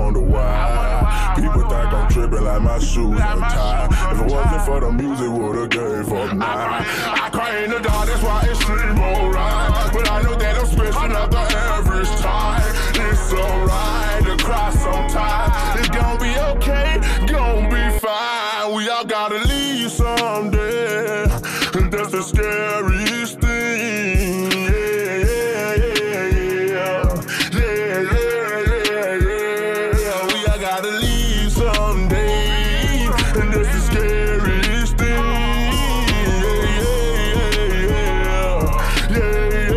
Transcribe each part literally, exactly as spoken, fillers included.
wonder why. People think I'm tripping like my shoes untied. If it wasn't for the music, would've gave up now. I cry in the dark, that's why it seems alright. But I know that I'm special, not the average time. It's alright to cry sometimes. It's gonna be okay, gonna be fine. We all gotta leave someday, and that's the scariest thing. Yeah, yeah, yeah, yeah, yeah, yeah, yeah. We all gotta leave someday, and that's the scariest thing. Yeah, yeah, yeah, yeah,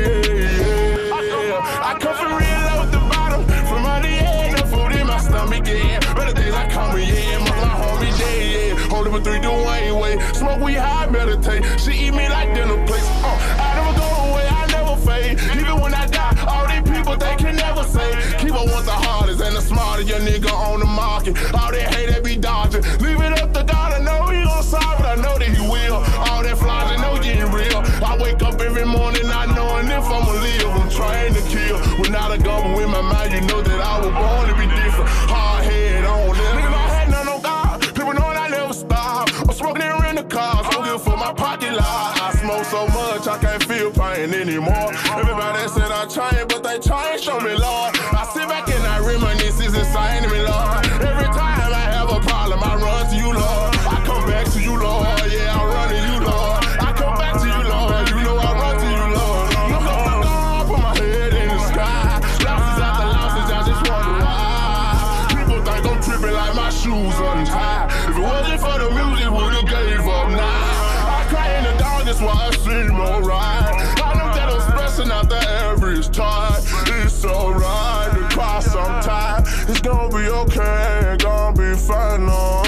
yeah, yeah. I come from real low at the bottom, from under the head, no food in my stomach, yeah. Better days I come with, yeah, my homie dead, yeah. Hold up a three, do Wayne way. Smoke weed high, meditate. She eat me like dinner plates. Uh, I never go away, I never fade. Even when I die, all these people they can never say. Kevo want the hardest and the smartest, your nigga on the market. All that hate that be dodging. Leave it up to God, I know he gon' solve it, I know that he will. All that flies, I know you ain't real. I wake up every morning not knowing if I'ma live. I'm trying to kill. Without a gun with my mind, you know that I was born to be different. Hard head on it. Niggas I had none on God. People knowing I never stop. I'm smoking in rent a car, so good for my pocket lie. I smoke so much I can't feel pain anymore. Everybody said I changed, but they changed, show me, Lord. I sit back and I reminisce, it's insane to me, Lord. Every time I have a problem, I run to you, Lord. I come back to you, Lord. Yeah, I run to you, Lord. I come back to you, Lord. You know I run to you, Lord. Look up the dawn, put my head in the sky. Losses after losses, I just wonder why. People think I'm tripping like my shoes untied. If it wasn't for the music, would've gave up now. I cry in the dark, that's why I seem alright. I know that I'm special, not the average time. It's alright to cry sometimes. It's gonna be okay, gonna be fine, no.